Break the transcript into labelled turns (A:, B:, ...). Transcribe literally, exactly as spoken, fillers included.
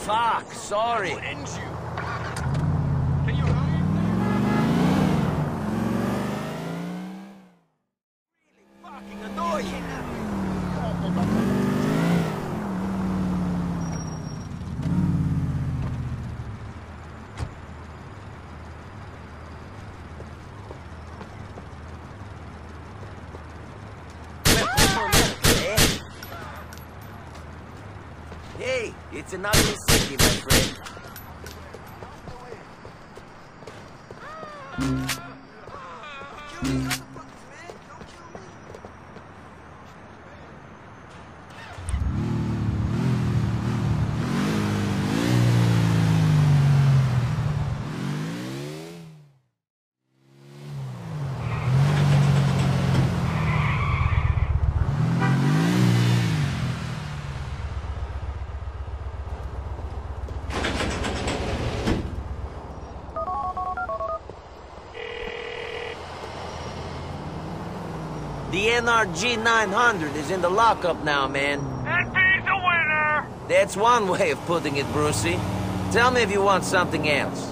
A: Fuck, sorry.
B: End you. Can you hurry? Really fucking annoying.
A: Hey, it's an ugly city, my friend. The N R G nine hundred is in the lockup now, man.
B: And he's a winner!
A: That's one way of putting it, Brucie. Tell me if you want something else.